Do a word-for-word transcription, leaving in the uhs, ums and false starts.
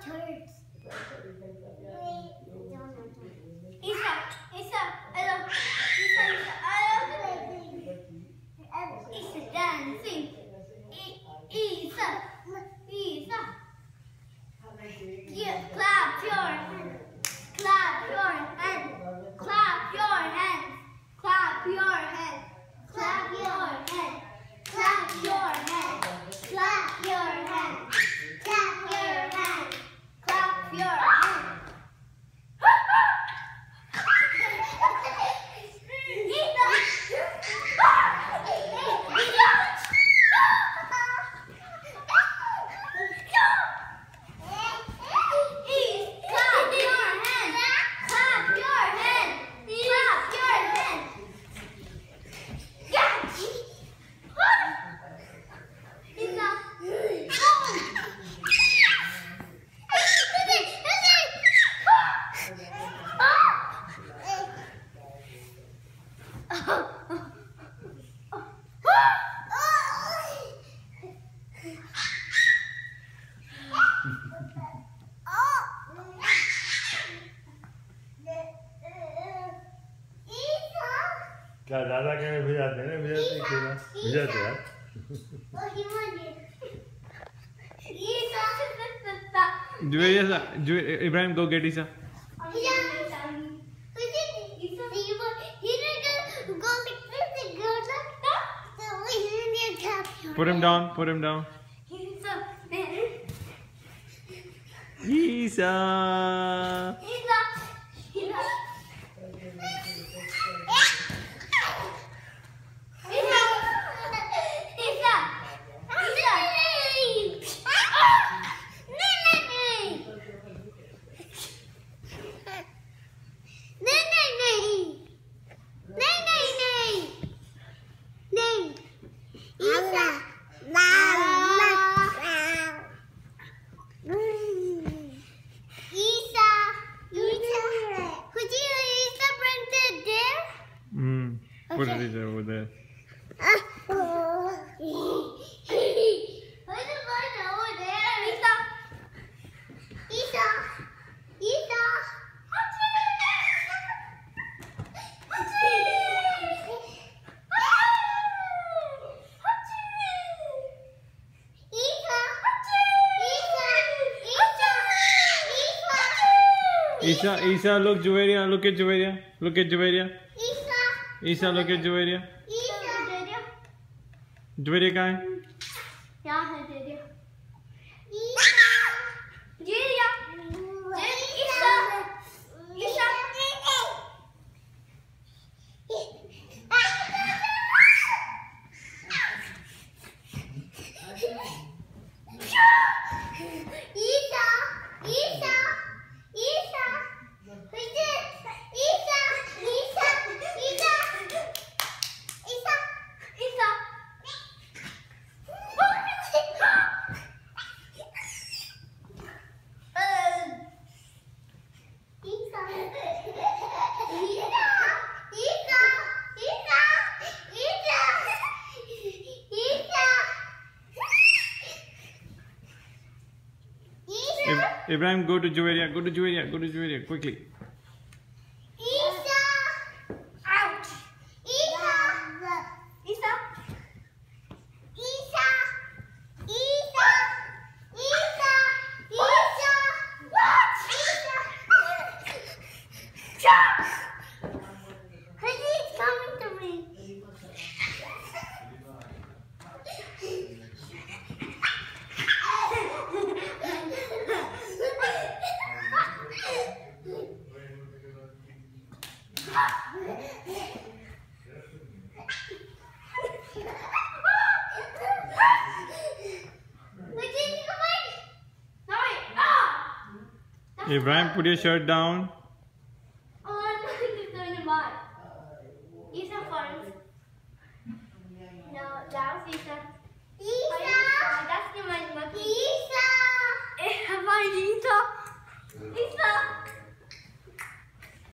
hurts. Isa, Isa, hello. Isa, Isa, hello. Isa dancing. Isa, Isa. Yeah, clap your hands. Clap your hands. Clap your hands. Clap your hands. Clap your hands. Clap your hands. Clap your hands. Clap your hands. Clap your hands. क्या दादा के में भिजाते हैं ना भिजाते हैं ना भिजाते हैं जुवेरिया जो Ibrahim go get Isa. Put him down, put him down. Isa. Put it over there. Isa, Isa, Isa, Isa, look Juwairiya, look at Juwairiya, look at Juwairiya. Isa, look at Juwairiya. Juwairiya कहाँ है? यहाँ है Juveria. Isa, Juveria, Isa, Isa. Isa, Isa, Isa. Ibrahim, go to Juwairiya, go to Juwairiya, go to Juwairiya, quickly. Isa! Ouch! Isa! Isa! Isa! Isa! Isa! Isa! What? Isa! Stop! He's coming to me. Ibrahim, put your shirt down. Oh, no, he's going to buy. Isa first. No, that was Isa. Isa! That's the one. Isa! Isa! Isa!